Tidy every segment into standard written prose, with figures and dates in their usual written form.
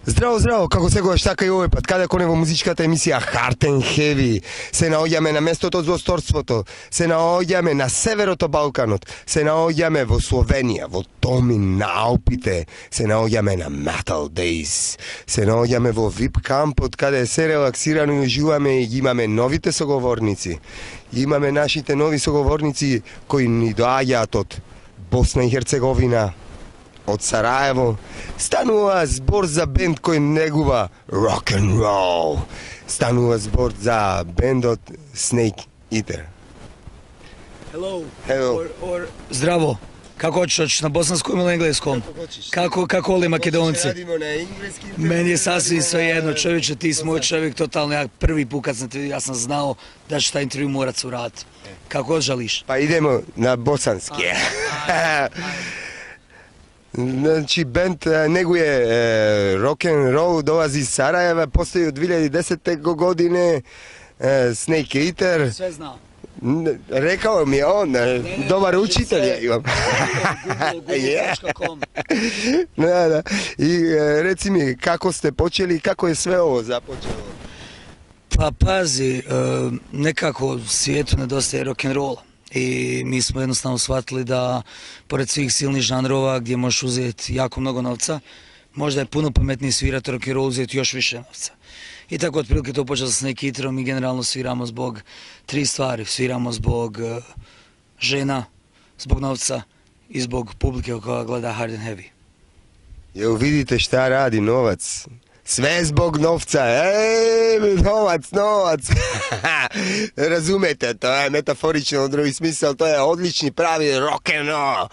Здраво, здраво, како сегогаш така и овој пат, каде конево музичката емисија Hard and Heavy. Се наоѓаме на местото за осторството, се наоѓаме на северото Балканот, се наоѓаме во Словенија, во Tolmin на Алпите, се наоѓаме на Metaldays, се наоѓаме во VIP кампот, каде се релаксирано и уживаме и имаме новите соговорници. Имаме нашите нови соговорници кои ни доаѓаат од Босна и Херцеговина, од Сараево. Станува збор за бенд кој негува рок н рол. Станува збор за бендот Snake Eater. Hello. Hello. Or здраво. Како hoćeš на bosanskom ili engleskom? Kako voli Makedonci? Radimo na engleski. Meni je sasvim svejedno, čovječe, ti si moj čovjek, totalno, ja prvi put kad sam te vidio, ja sam znao da će taj intervju morat se uraditi. Kako god želiš. Pa idemo na bosanski. Znači, band neguje rock and roll, dolazi iz Sarajeva, postoji od 2010. godine, Snake Eater. Sve znao. Rekao mi je on, dobar učitelj je imam. Google.com. Da. I reci mi, kako ste počeli i kako je sve ovo započelo? Pa pazi, nekako svijetu nedostaje rock'n'rolla. I mi smo jednostavno shvatili da, pored svih silnih žanrova gdje možeš uzeti jako mnogo novca, možda je puno pametnije svirati rock'n'roll, uzeti još više novca. I tako otprilike to počelo sa Snake Eaterom i generalno sviramo zbog tri stvari. Sviramo zbog žena, zbog novca i zbog publike koja gleda Hard and Heavy. Jel vidite šta radi novac? Sve zbog novca, novac. Razumete, to je metaforično u drugi smisao, to je odlični pravi rock and roll.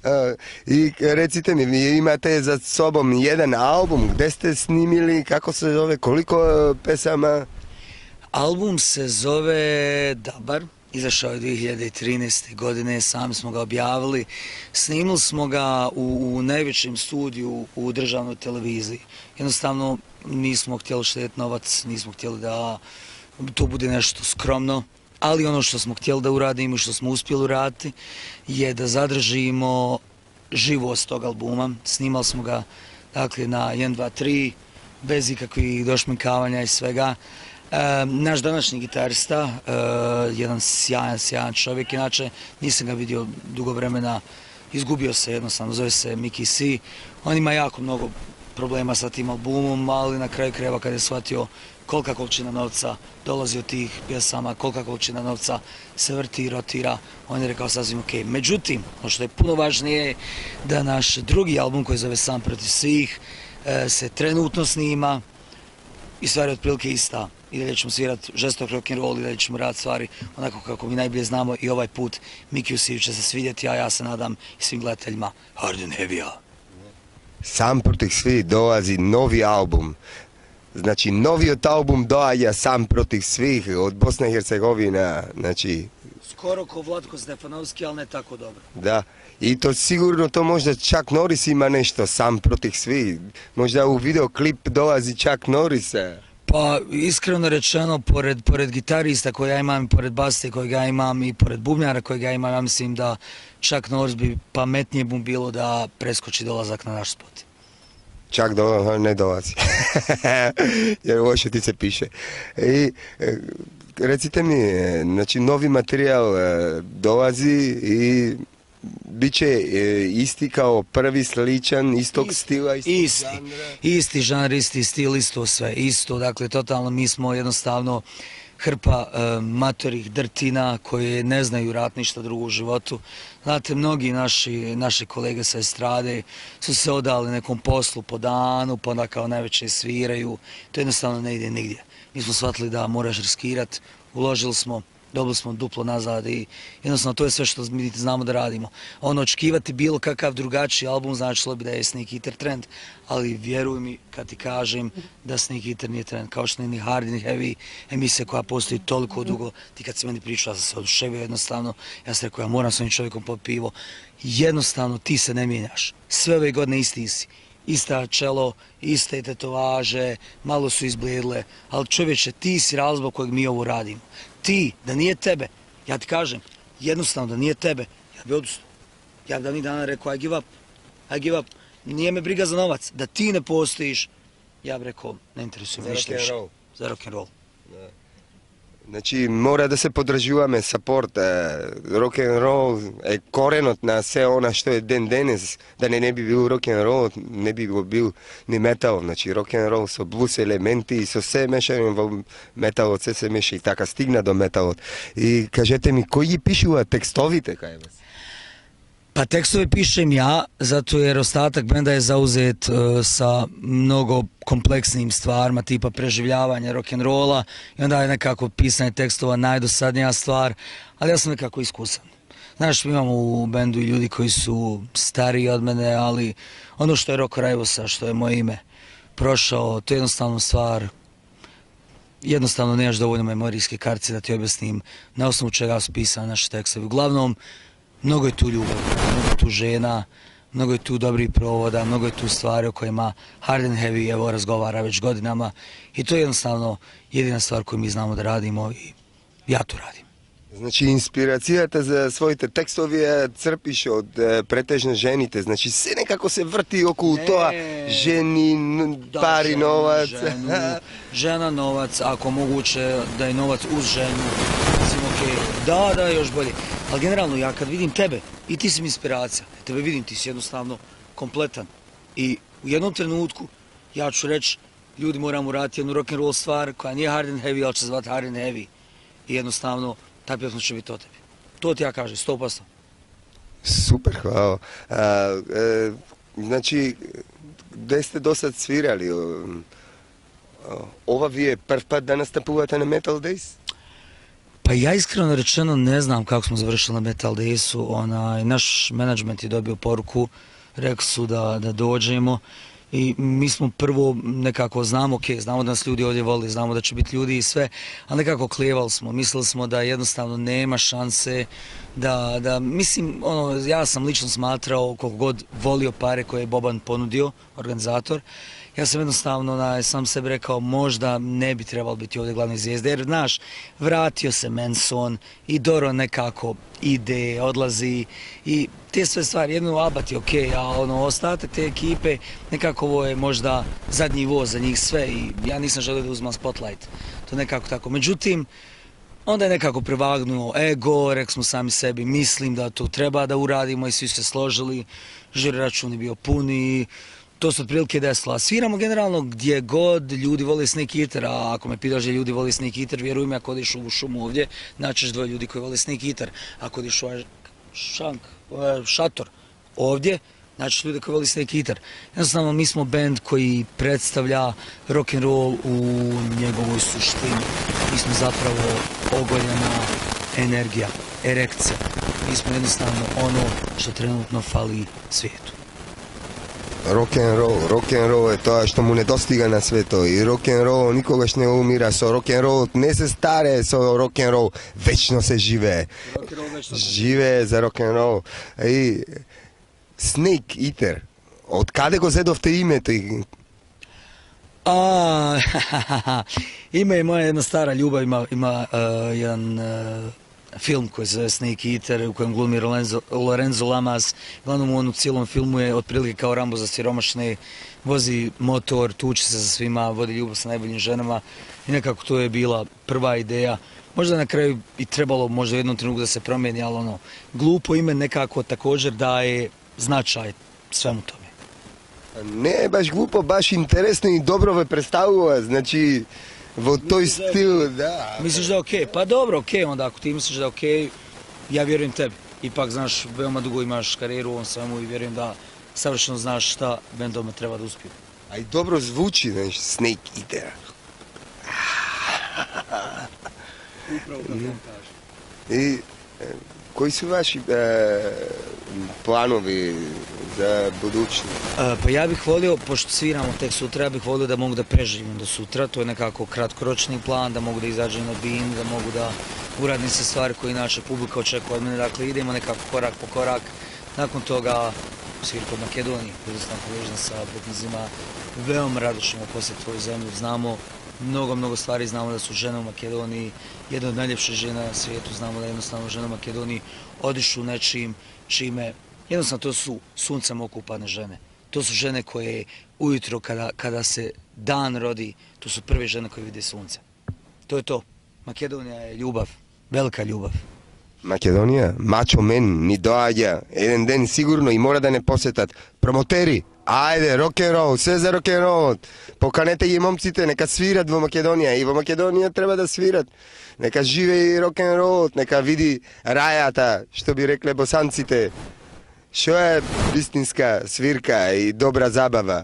I recite mi, vi imate za sobom jedan album, gdje ste snimili, kako se zove, koliko pesama? Album se zove Dabar, izašao je 2013. godine, sami smo ga objavili. Snimili smo ga u najvećem studiju u državnoj televiziji. Jednostavno nismo htjeli štediti novac, nismo htjeli da to bude nešto skromno, ali ono što smo htjeli da uradimo i što smo uspjeli uraditi je da zadržimo živost tog albuma. Snimali smo ga dakle na 1, 2, 3, bez ikakvih došminkavanja i svega. Naš današnji gitarista, jedan sjajan čovjek, inače nisam ga vidio dugo vremena, izgubio se jednostavno, zove se Miki C. On ima jako mnogo problema sa tim albumom, ali na kraju krajeva kad je shvatio kolika količina novca dolazi od tih pjesama, kolika količina novca se vrti i rotira, on je rekao sasvim ok. Međutim, ono što je puno važnije je da naš drugi album koji zove Sam protiv svih se trenutno snima i stvar je otprilike ista. I dalje ćemo svirati žestok rock'n'roll i dalje ćemo raditi stvari onako kako mi najbolje znamo i ovaj put Mikiju Siju će se svidjeti, a ja se nadam i svim gledateljima Hard and Heavy-a. Sam protiv svih dolazi novi album. Znači, novi od album doađa Sam protiv svih od Bosne i Hercegovina. Znači... Skoro ko Vlatko Stefanovski, ali ne tako dobro. Da, i to sigurno to možda Chuck Norris ima nešto Sam protiv svih. Možda u videoklip dolazi Chuck Norrisa. Pa iskreno rečeno, pored gitarista koji ja imam, pored basiste koji ja imam i pored bubnjara koji ja imam, ja mislim da Chuck Norris bi pametnije mu bilo da preskoči dolazak na naš spot. Čak ne dolazi, jer ovo što ti se piše. I recite mi, znači novi materijal dolazi i bit će isti kao prvi, sličan, istog stila, istog žanra? Isti žanr, isti stil, isto sve, isto, dakle totalno mi smo jednostavno hrpa matorih drtina koje ne znaju raditi ništa drugo u životu. Znate, mnogi naši kolege sa estrade su se odali nekom poslu po danu, pa onda kao najveće sviraju, to jednostavno ne ide nigdje. Mi smo shvatili da moraš riskirati, uložili smo, dobili smo duplo nazad i jednostavno to je sve što mi znamo da radimo. Ono, očekivati bilo kakav drugačiji album značilo bi da je Snake Eater trend, ali vjeruj mi kad ti kažem da Snake Eater nije trend, kao što nije ni Hard and Heavy emisija koja postoji toliko dugo. Ti kad si meni pričao, ja sam se oduševio jednostavno, ja sam rekao ja moram s ovim čovjekom popiti pivo. Jednostavno ti se ne mijenjaš, sve ove godine isti si. Ista čelo, iste tetovaže, malo su izblijedle, ali čovječe, ti si razlog kojeg mi ovo radimo. Ti, da nije tebe, ja ti kažem, jednostavno da nije tebe, ja bi odustao. Ja bi davnih dana rekao I give up, nije me briga za novac, da ti ne postojiš, ja bih rekao, ne interesuje me ništa više. Za rock'n'roll. Znači, mora da se podražujeme support, rock'n'roll je korenot na sve ona što je den danes, da ne bi bil rock'n'roll, ne bi bil ni metal, znači rock'n'roll so blues elementi, so vse mešane v metal, vse se meša i taka stigna do metal. I kažete mi, koji pišu tekstovite, kaj vas? Pa tekstove pišem ja, zato jer ostatak benda je zauzet sa mnogo kompleksnim stvarima, tipa preživljavanja rock'n'rolla i onda je nekako pisanje tekstova najdosadnija stvar, ali ja sam nekako iskusan. Znaš, mi imamo u bendu i ljudi koji su stariji od mene, ali ono što je Roko Rajvosa, što je moje ime, prošao, to je jednostavno stvar, jednostavno nemaš dovoljno memorijske kartice da ti objasnim na osnovu čega su pisane naše tekstovi. Uglavnom, mnogo je tu ljubavi, mnogo je tu žena, mnogo je tu dobrih provoda, mnogo je tu stvari o kojima Hard and Heavy evo razgovara već godinama i to je jednostavno jedina stvar koju mi znamo da radimo i ja to radim. Znači, inspiracijata za svojite tekstovije crpiš od pretežno ženite, znači sve nekako se vrti okolo toga, ženi, pari, novac. Žena, novac, ako moguće da je novac uz ženu, mislim da, još bolje. Ali generalno, ja kad vidim tebe, i ti si mi inspiracija, tebe vidim, ti si jednostavno kompletan. I u jednom trenutku, ja ću reći, ljudi moramo uraditi jednu rock'n'roll stvar koja nije Hard and Heavy, ali će zvati Hard and Heavy. I jednostavno, ta pjesma će biti o tebi. To ti ja kažem, 100%. Super, hvala. Znači, gdje ste do sad svirali? Ova vi je prvi put da nastupujete na Metaldays? Pa ja iskreno rečeno ne znam kako smo završili na Metaldaysu. Naš menadžment je dobio poruku, rekli su da dođemo. I mi smo prvo nekako znamo da nas ljudi ovdje voli, znamo da će biti ljudi i sve, ali nekako klijevali smo, mislili smo da jednostavno nema šanse, mislim, ja sam lično smatrao koliko god volio pare koje je Boban ponudio, organizator, ja sam jednostavno sam sebi rekao možda ne bi trebalo biti ovdje glavni zvijezde, jer znaš, vratio se Manson i Doro nekako ide, odlazi i te sve stvari, jedno Abat je okej, a ostatak te ekipe nekako ovo je možda zadnji voz za njih sve i ja nisam želio da uzmem spotlight, to nekako tako. Međutim, onda je nekako prevagnuo ego, rekli smo sami sebi, mislim da to treba da uradimo i svi se složili, žiro račun je bio puni. To se otprilike desilo. A sviramo generalno gdje god ljudi vole Snake Eater, a ako me pitaš da ljudi vole Snake Eater, vjeruj mi, ako odiš u šumu ovdje, naćeš dvoje ljudi koji vole Snake Eater. Ako odiš u šator ovdje, naćeš ljudi koji vole Snake Eater. Jednostavno, mi smo band koji predstavlja rock'n'roll u njegovoj suštini. Mi smo zapravo ogoljena energija, erekcija. Mi smo jednostavno ono što trenutno fali svijetu. Rock'n'roll je to što mu ne dostiga na svetu i rock'n'roll nikogaš ne umira, so rock'n'roll ne se stare, so rock'n'roll večno se žive. Žive za rock'n'roll. I Snake Eater, od kada go zedovte ime? Ime je moja jedna stara ljubav, ima jedan film koji se zove Snake Eater, u kojem glumi Lorenzo Lamas. Glavnom on u cijelom filmu je otprilike kao Rambo za siromašne, vozi motor, tuči se sa svima, vodi ljubav sa najboljim ženama i nekako to je bila prva ideja. Možda na kraju i trebalo možda u jednom trenutku da se promijeni, ali glupo ime nekako također daje značaj svemu tome. Ne baš glupo, baš interesno i dobro ve predstavuje, znači u toj stilu, da. Misliš da je okej? Pa dobro, okej, onda ako ti misliš da je okej, ja vjerujem tebi. Ipak, znaš, veoma dugo imaš karijeru u ovom svemu i vjerujem da savršeno znaš šta bendoma treba da uspiju. A i dobro zvuči, znaš, Snake Eater. Upravo kako on kaže. I koji su vaši planovi za budućnost? Pa ja bih volio, pošto sviramo tek sutra, ja bih volio da mogu da preživim do sutra. To je nekako kratkoročni plan, da mogu da izađem na bin, da mogu da uradim se stvari koje inače publika očekuje od mene. Dakle, idemo nekako korak po korak. Nakon toga svirka od Makedonije, koji sam povežen sa Britnizima. Veoma rado ćemo posjetiti tvoju zemlju. Znamo mnogo stvari, znamo da su žene u Makedoniji jedna od najljepših žena na svijetu, znamo da jednostavno žene u Makedoniji odišu nečim čime, jednostavno to su suncem okupane žene. To su žene koje ujutro kada se dan rodi, to su prve žene koje vide sunce. To je to. Makedonija je ljubav, velika ljubav. Makedonija, mačo men, ni doađa, jedan den sigurno i mora da ne posjetat. Promoteri, ajde, rock'n'roll, sve za rock'n'roll. Поканете ги момците, нека свират во Македонија и во Македонија треба да свират. Нека живее и рок-н-рол, нека види рајата, што би рекле босанците. Што е вистинска свирка и добра забава.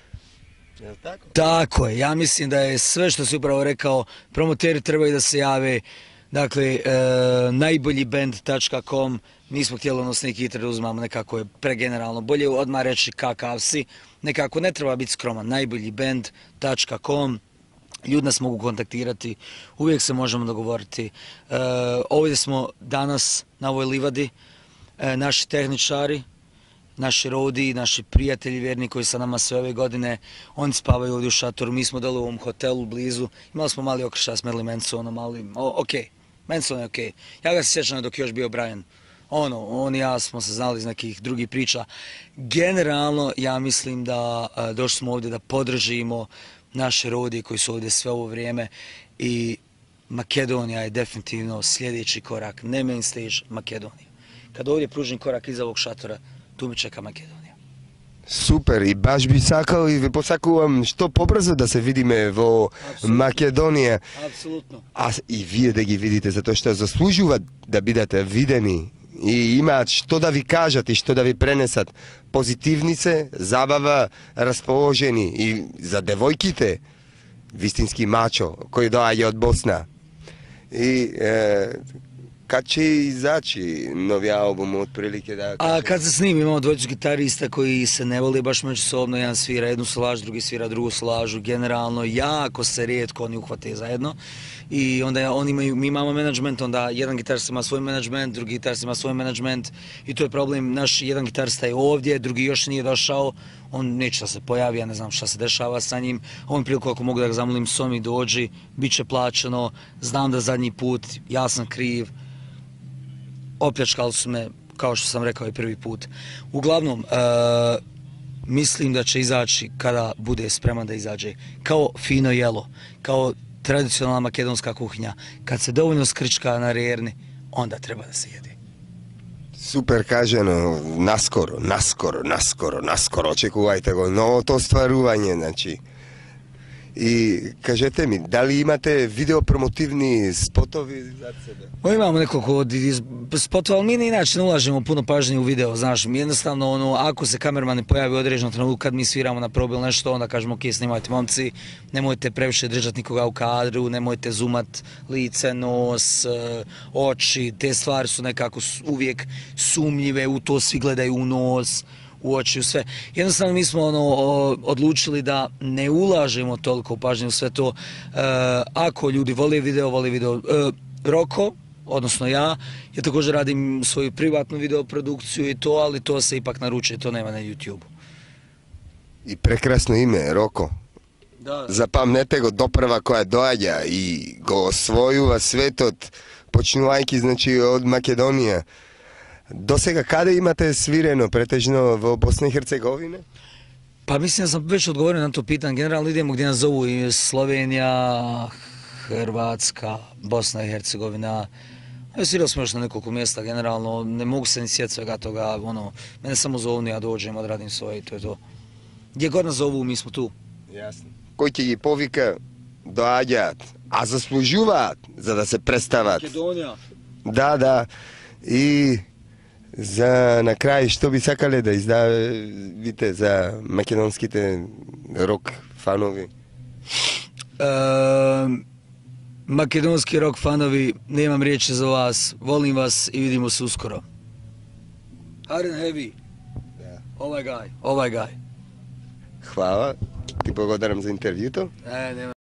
Tako je, ja mislim da je sve što si upravo rekao, promoteri trebaju da se jave, dakle, najboljiband.com, nismo htjeli odnosno neki hitre uzmamo, nekako je pregeneralno, bolje odmah reći kakav si, nekako ne treba biti skroman, najboljiband.com, ljudi nas mogu kontaktirati, uvijek se možemo dogovoriti. Ovdje smo danas na ovoj livadi, naši tehničari, naši roadiji, naši prijatelji vjerni koji sa nama sve ove godine, oni spavaju ovdje u šatoru, mi smo dole u ovom hotelu blizu, imali smo mali okršaj, smerili Manson, mali, okej, Manson je okej. Ja ga se sjećam dok je još bio Brian. On i ja smo se znali iz nekih drugih priča. Generalno, ja mislim da došli smo ovdje da podržimo naše rodije koji su ovdje sve ovo vrijeme i Makedonija je definitivno sljedeći korak, ne main stage, Makedonija. Kad ovdje pružim korak iza ovog šatora, tu mi čeka Makedonija. Super, i baš bi sakao i posakувам što pobrzo da se vidime vo Makedonija. Apsolutno. A i vi da gi vidite, zato što zaslužuva da budete videni i imat što da vi kažat i što da vi prenesat. Pozitivnice, zabava, raspoloženi i za devojkite, vistinski mačo koji dođe od Bosna. I kad će izaći novi album otprilike da... A kad se snimi, imamo dvojicu gitarista koji se ne vole baš međusobno, jedan svira jednu solažu, drugi svira drugu solažu, generalno jako se rijetko oni uhvate zajedno i onda mi imamo menadžment, onda jedan gitarista ima svoj menadžment, drugi gitarista ima svoj menadžment i to je problem, naš jedan gitarista je ovdje, drugi još nije došao, on neće da se pojavi, ja ne znam šta se dešava sa njim, ovom priliku ako mogu da ga zamolim, Somi dođi, bit će plaćeno, znam da zadnji put, ja sam kriv, opljačkali su me, kao što sam rekao i prvi put. Uglavnom, mislim da će izaći kada bude spreman da izađe. Kao fino jelo, kao tradicionalna makedonska kuhinja. Kad se dovoljno skrčka na rerni, onda treba da se jede. Super kaženo, naskoro, očekujte go, no to stvaruvanje, znači. I kažete mi, da li imate video promotivni spotovi za sebe? Imamo nekoliko spotova, ali mi inače ne ulažemo puno pažnje u video, znaš, mi jednostavno, ako se kamerman ne pojavi u određenom trenutku kad mi sviramo na probi ili nešto, onda kažemo, ok, snimajte momci, nemojte previše držati nikoga u kadru, nemojte zoomat lice, nos, oči, te stvari su nekako uvijek sumnjive, u to svi gledaju u nos, u oči, u sve. Jednostavno mi smo odlučili da ne ulažemo toliko pažnje u sve to. Ako ljudi vole video, Roko, odnosno ja također radim svoju privatnu videoprodukciju i to, ali to se ipak naručuje, to nema na YouTube-u. I prekrasno ime, Roko. Da. Zapamnete go doprva koja dođa i go osvojuva svet od počnuvajki, znači od Makedonije. Do svega kada imate svireno, pretežno v Bosne i Hercegovine? Pa mislim da sam već odgovorio na to pitanje. Generalno idemo gdje nas zovu i Slovenija, Hrvatska, Bosna i Hercegovina. Svirali smo još na nekoliko mjesta, generalno ne mogu se ni sjetiti svega toga. Mene samo zovu, ja dođem, odradim svoje i to je to. Gdje god nas zovu, mi smo tu. Jasno. Koji ti je povika dođat, a zaslužuvat za da se predstavat. Makedonija. Da. I za na kraj što bi sakali da izdavite za makedonskite rock fanovi? Makedonski rock fanovi, nemam riječi za vas, volim vas i vidimo se uskoro. Hard and heavy. Ovaj guy. Hvala, ti благодарам za intervju to. Nema